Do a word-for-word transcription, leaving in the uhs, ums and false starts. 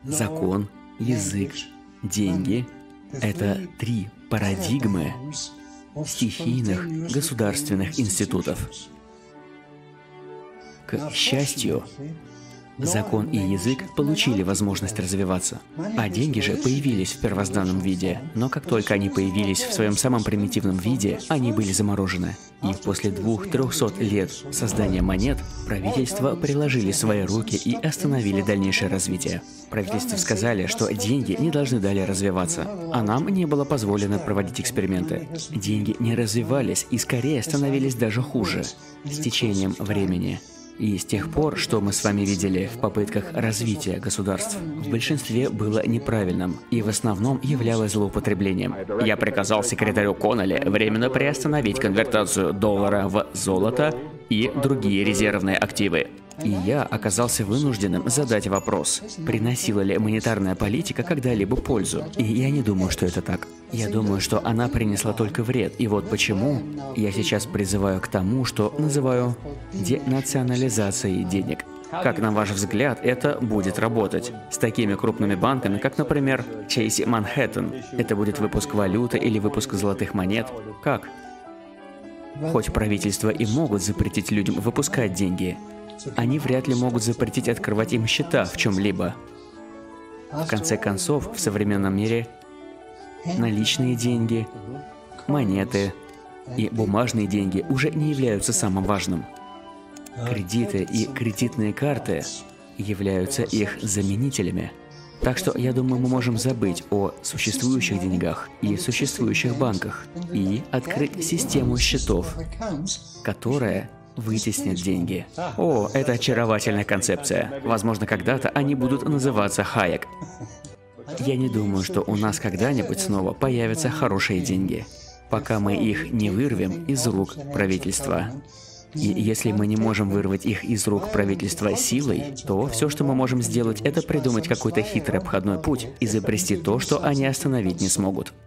закон, язык, деньги — это три парадигмы стихийных государственных институтов. К счастью, закон и язык получили возможность развиваться, а деньги же появились в первозданном виде, но как только они появились в своем самом примитивном виде, они были заморожены. И после двух-трехсот лет создания монет правительства приложили свои руки и остановили дальнейшее развитие. Правительства сказали, что деньги не должны далее развиваться, а нам не было позволено проводить эксперименты. Деньги не развивались и скорее становились даже хуже с течением времени. И с тех пор, что мы с вами видели в попытках развития государств, в большинстве было неправильным и в основном являлось злоупотреблением. Я приказал секретарю Коннелли временно приостановить конвертацию доллара в золото и другие резервные активы. И я оказался вынужденным задать вопрос, приносила ли монетарная политика когда-либо пользу. И я не думаю, что это так. Я думаю, что она принесла только вред. И вот почему я сейчас призываю к тому, что называю денационализацией денег. Как, на ваш взгляд, это будет работать? С такими крупными банками, как, например, Chase Manhattan. Это будет выпуск валюты или выпуск золотых монет? Как? Хоть правительства и могут запретить людям выпускать деньги, они вряд ли могут запретить открывать им счета в чем-либо. В конце концов, в современном мире наличные деньги, монеты и бумажные деньги уже не являются самым важным. Кредиты и кредитные карты являются их заменителями. Так что, я думаю, мы можем забыть о существующих деньгах и существующих банках и открыть систему счетов, которая вытеснит деньги. О, это очаровательная концепция. Возможно, когда-то они будут называться Хайек. Я не думаю, что у нас когда-нибудь снова появятся хорошие деньги, пока мы их не вырвем из рук правительства. И если мы не можем вырвать их из рук правительства силой, то все, что мы можем сделать, это придумать какой-то хитрый обходной путь, изобрести то, что они остановить не смогут.